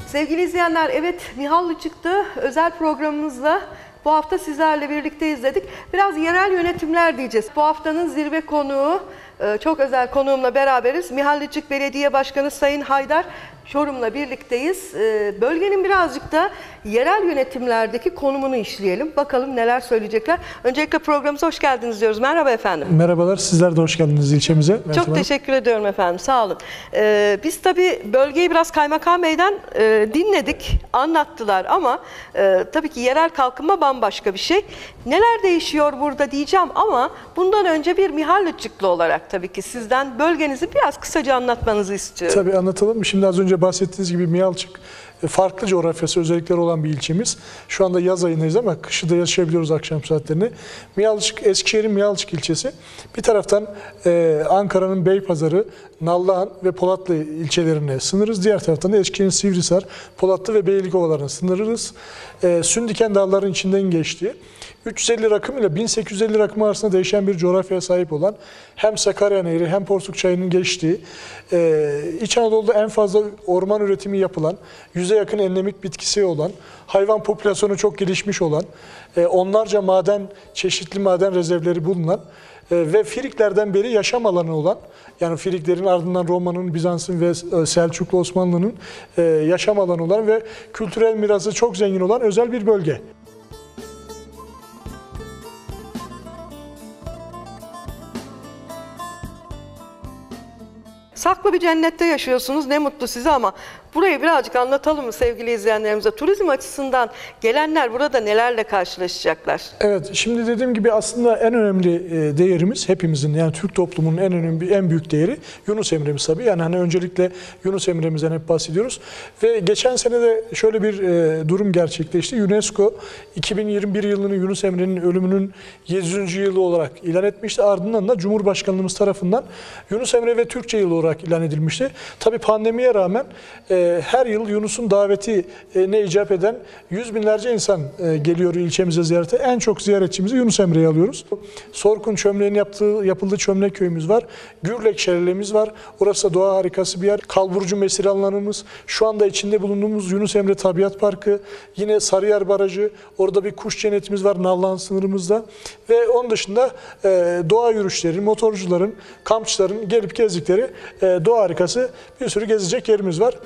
Sevgili izleyenler, evet Nihallı çıktı. Özel programımızla bu hafta sizlerle birlikte izledik. Biraz yerel yönetimler diyeceğiz. Bu haftanın zirve konuğu, çok özel konuğumla beraberiz. Mihallıcık Belediye Başkanı Sayın Haydar Çorum'la birlikteyiz. Bölgenin birazcık da yerel yönetimlerdeki konumunu işleyelim. Bakalım neler söyleyecekler. Öncelikle programımıza hoş geldiniz diyoruz. Merhaba efendim. Merhabalar, sizler de hoş geldiniz ilçemize. Çok teşekkür ediyorum efendim, sağ olun. Biz tabii bölgeyi biraz Kaymakam Bey'den dinledik, anlattılar ama tabii ki yerel kalkınma bambaşka bir şey. Neler değişiyor burada diyeceğim ama bundan önce bir Mihallıcıklı olarak tabii ki sizden bölgenizi biraz kısaca anlatmanızı istiyorum. Tabii anlatalım. Şimdi az önce bahsettiğiniz gibi Mihallıcık farklı coğrafyası, özellikleri olan bir ilçemiz. Şu anda yaz ayındayız ama kışı da yaşayabiliyoruz akşam saatlerini. Mihallıcık, Eskişehir'in Mihallıcık ilçesi. Bir taraftan Ankara'nın Beypazarı, Nallıhan ve Polatlı ilçelerine sınırız. Diğer taraftan da Eskişehir'in Sivrisar, Polatlı ve Beylik ovalarına sınırız. Sündiken dağların içinden geçtiği, 350 rakım ile 1850 rakım arasında değişen bir coğrafyaya sahip olan, hem Sakarya Nehri hem Porsuk Çayı'nın geçtiği, İç Anadolu'da en fazla orman üretimi yapılan, 100'e yakın endemik bitkisi olan, hayvan popülasyonu çok gelişmiş olan, onlarca maden, çeşitli maden rezervleri bulunan ve Firiklerden beri yaşam alanı olan, yani Firiklerin ardından Roma'nın, Bizans'ın ve Selçuklu Osmanlı'nın yaşam alanı olan ve kültürel mirası çok zengin olan özel bir bölge. Saklı bir cennette yaşıyorsunuz, ne mutlu size ama burayı birazcık anlatalım mı sevgili izleyenlerimize? Turizm açısından gelenler burada nelerle karşılaşacaklar? Evet, şimdi dediğim gibi aslında en önemli değerimiz hepimizin, yani Türk toplumunun en önemli, en büyük değeri Yunus Emre'miz tabii. Yani hani öncelikle Yunus Emre'mizden hep bahsediyoruz. Ve geçen sene de şöyle bir durum gerçekleşti. UNESCO 2021 yılını Yunus Emre'nin ölümünün 700. yılı olarak ilan etmişti. Ardından da Cumhurbaşkanlığımız tarafından Yunus Emre ve Türkçe yılı olarak ilan edilmişti. Tabii pandemiye rağmen her yıl Yunus'un davetine icap eden yüz binlerce insan geliyor ilçemize ziyarete. En çok ziyaretçimizi Yunus Emre'ye alıyoruz. Sorkun Çömleğin yapıldığı çömlek köyümüz var. Gürlek şelalemiz var. Orası da doğa harikası bir yer. Kalburcu mesire alanımız. Şu anda içinde bulunduğumuz Yunus Emre Tabiat Parkı. Yine Sarıyer Barajı. Orada bir kuş cennetimiz var Nallıhan sınırımızda. Ve onun dışında doğa yürüyüşleri, motorcuların, kampçıların gelip gezdikleri doğa harikası bir sürü gezecek yerimiz var.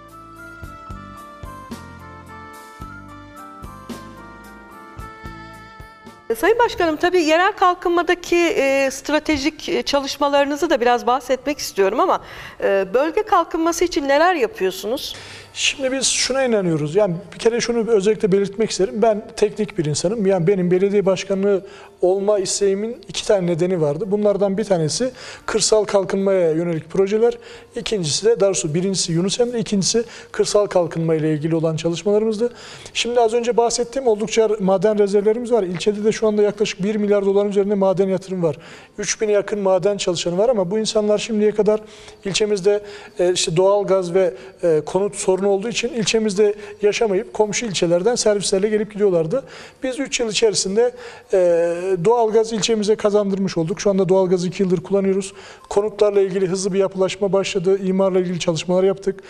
Sayın Başkanım, tabii yerel kalkınmadaki stratejik çalışmalarınızı da biraz bahsetmek istiyorum ama bölge kalkınması için neler yapıyorsunuz? Şimdi biz şuna inanıyoruz. Yani bir kere şunu özellikle belirtmek isterim. Ben teknik bir insanım. Yani benim belediye başkanlığı olma isteğimin iki tane nedeni vardı. Bunlardan bir tanesi kırsal kalkınmaya yönelik projeler. İkincisi de, daha doğrusu birincisi Yunus Emre, ikincisi kırsal kalkınma ile ilgili olan çalışmalarımızdı. Şimdi az önce bahsettiğim oldukça maden rezervlerimiz var. İlçede de şu anda yaklaşık 1 milyar doların üzerinde maden yatırım var. 3000'e yakın maden çalışanı var ama bu insanlar şimdiye kadar ilçemizde işte doğalgaz ve konut sorunu olduğu için ilçemizde yaşamayıp komşu ilçelerden servislerle gelip gidiyorlardı. Biz 3 yıl içerisinde doğalgaz ilçemize kazandırmış olduk. Şu anda doğalgazı 2 yıldır kullanıyoruz. Konutlarla ilgili hızlı bir yapılaşma başladı. İmarla ilgili çalışmalar yaptık.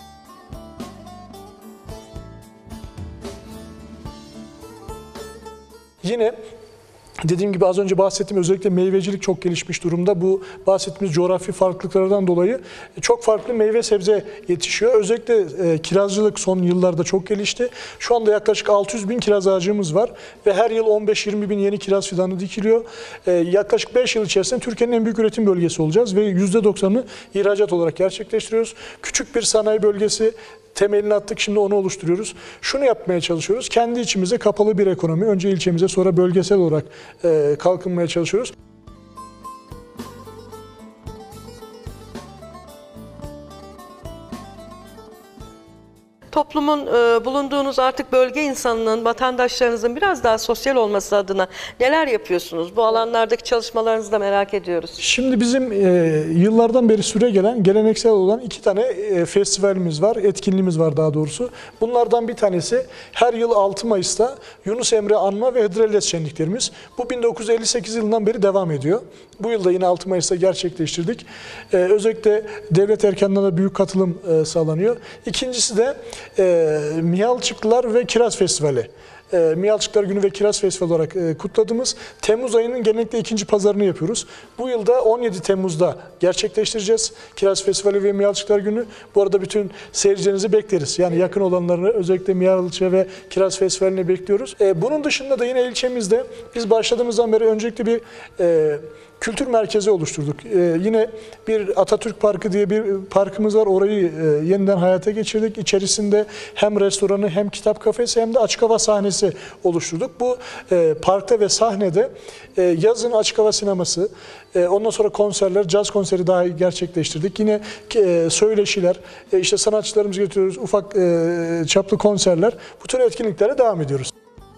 Yine dediğim gibi az önce bahsettiğim özellikle meyvecilik çok gelişmiş durumda. Bu bahsettiğimiz coğrafi farklılıklardan dolayı çok farklı meyve sebze yetişiyor. Özellikle kirazcılık son yıllarda çok gelişti. Şu anda yaklaşık 600 bin kiraz ağacımız var ve her yıl 15-20 bin yeni kiraz fidanı dikiliyor. Yaklaşık 5 yıl içerisinde Türkiye'nin en büyük üretim bölgesi olacağız ve %90'ını ihracat olarak gerçekleştiriyoruz. Küçük bir sanayi bölgesi temelini attık, şimdi onu oluşturuyoruz. Şunu yapmaya çalışıyoruz. Kendi içimize kapalı bir ekonomi. Önce ilçemize, sonra bölgesel olarak kalkınmaya çalışıyoruz. Toplumun, bulunduğunuz artık bölge insanının, vatandaşlarınızın biraz daha sosyal olması adına neler yapıyorsunuz? Bu alanlardaki çalışmalarınızı da merak ediyoruz. Şimdi bizim yıllardan beri süre gelen, geleneksel olan 2 tane festivalimiz var, etkinliğimiz var daha doğrusu. Bunlardan bir tanesi her yıl 6 Mayıs'ta Yunus Emre Anma ve Hıdrellez şenliklerimiz. Bu 1958 yılından beri devam ediyor. Bu yıl da yine 6 Mayıs'ta gerçekleştirdik. Özellikle devlet erkanına da büyük katılım sağlanıyor. İkincisi de Mihalçıklar ve Kiraz Festivali. Mihalçıklar Günü ve Kiraz Festivali olarak kutladığımız Temmuz ayının genellikle ikinci pazarını yapıyoruz. Bu yılda 17 Temmuz'da gerçekleştireceğiz Kiraz Festivali ve Mihalçıklar Günü. Bu arada bütün seyircilerinizi bekleriz. Yani yakın olanlarını özellikle Mihalçık ve Kiraz Festivali'ne bekliyoruz. Bunun dışında da yine ilçemizde biz başladığımızdan beri öncelikle bir kültür merkezi oluşturduk. Yine bir Atatürk Parkı diye bir parkımız var. Orayı yeniden hayata geçirdik. İçerisinde hem restoranı hem kitap kafesi hem de açık hava sahnesi oluşturduk. Bu parkta ve sahnede yazın açık hava sineması, ondan sonra konserler, caz konseri daha gerçekleştirdik. Yine söyleşiler, işte sanatçılarımızı getiriyoruz, ufak çaplı konserler. Bu tür etkinliklere devam ediyoruz.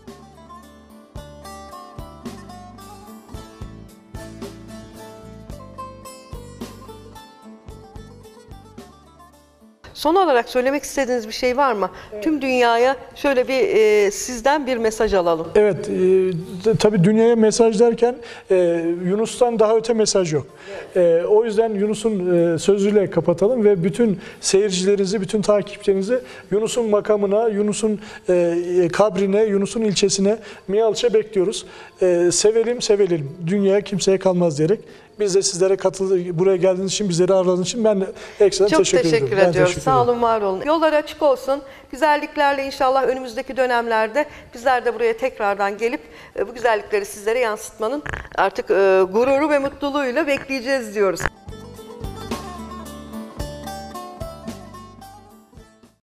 Son olarak söylemek istediğiniz bir şey var mı? Evet. Tüm dünyaya şöyle bir sizden bir mesaj alalım. Evet, tabii dünyaya mesaj derken Yunus'tan daha öte mesaj yok. O yüzden Yunus'un sözüyle kapatalım ve bütün seyircilerinizi, bütün takipçilerinizi Yunus'un makamına, Yunus'un kabrine, Yunus'un ilçesine, Mihalç'a bekliyoruz. Sevelim, sevelim. Dünya kimseye kalmaz diyerek. Biz de sizlere buraya geldiğiniz için, bizleri ağırladığınız için ben ekstra teşekkür ediyorum. Çok teşekkür ediyoruz. Sağ olun, var olun. Yollar açık olsun. Güzelliklerle inşallah önümüzdeki dönemlerde bizler de buraya tekrardan gelip bu güzellikleri sizlere yansıtmanın artık gururu ve mutluluğuyla bekleyeceğiz diyoruz.